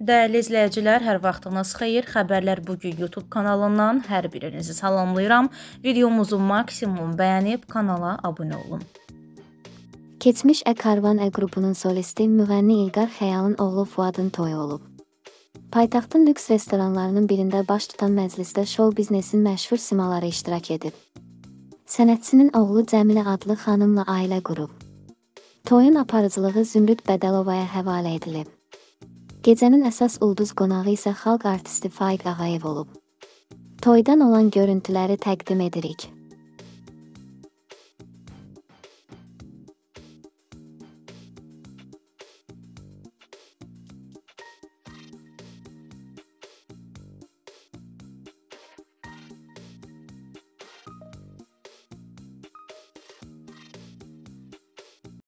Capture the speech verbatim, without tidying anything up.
Dəyərli izləyicilər, hər vaxtınız xeyir. Xəbərlər bugün YouTube kanalından hər birinizi salamlayıram. Videomuzu maksimum bəyənib kanala abunə olun. Keçmiş Ə Karvan Ə qrupunun solisti müğənni İlqar Xəyalın oğlu Fuadın toyu olub. Paytaxtın lüks restoranlarının birində baş tutan məclisdə şou biznesin məşhur simaları iştirak edib. Sənətçinin oğlu Cəmilə adlı xanımla ailə qurub. Toyun aparıcılığı Zümrüd Bədəlovaya həvalə edilib. Gecənin əsas ulduz qonağı isə xalq artisti Faiq Ağayev olub. Toydan olan görüntüləri təqdim edirik.